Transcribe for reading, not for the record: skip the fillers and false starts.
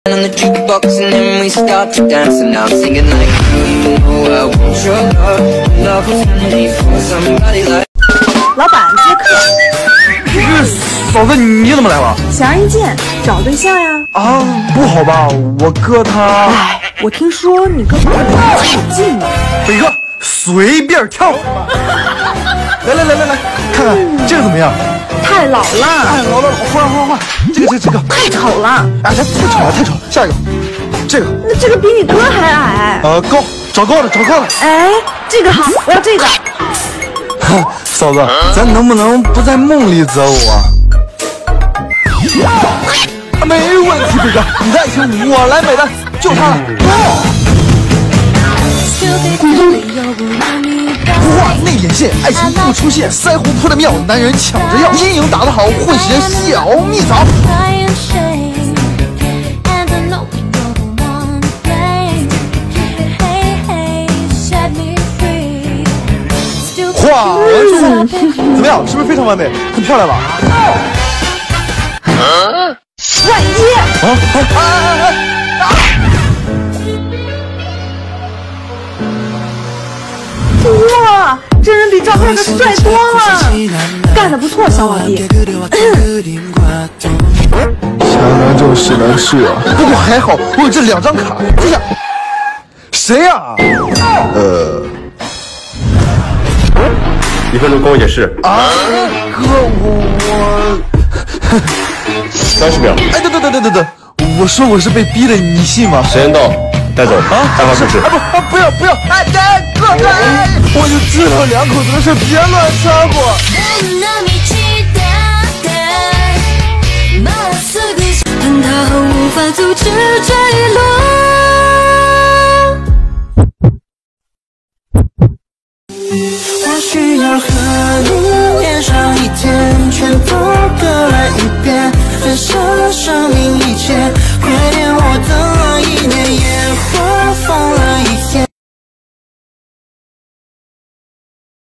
On the jukebox and then we start to dance and I'm singing like you know I want your love was only for somebody like 老板接客。 嫂子，你怎么来了？ 显而易见，找对象呀。 啊，不好吧？我哥他…… 哎，我听说你跟我很近呢。 北哥，随便挑。来，看看这个怎么样？ 太老了。 哎，老，换，这个。 太丑了。 哎，太丑了。下一个，这个。 那这个比你哥还矮。 高，找高的。 哎，这个好，我要这个。 嫂子，咱能不能不在梦里择偶啊？没问题，北哥，你的爱情我来买单，就他了。画内眼线，爱情不出现，腮红铺的妙，男人抢着要，阴影打得好，混血小蜜枣。画完之后怎么样？是不是非常完美？很漂亮吧？ 万一哇，真人比照片可帅多了，干得不错，小老弟。 强男就势难事啊，不过还好我有这2张卡。这下谁呀？ 1分钟跟我解释啊，哥，我 30秒。 哎，对，我说我是被逼的，你信吗？ 时间到，带走。开发试试。 不要！哎，哥，我就知道2口子的事，别乱掺和。 但他无法阻止坠落。我需要和。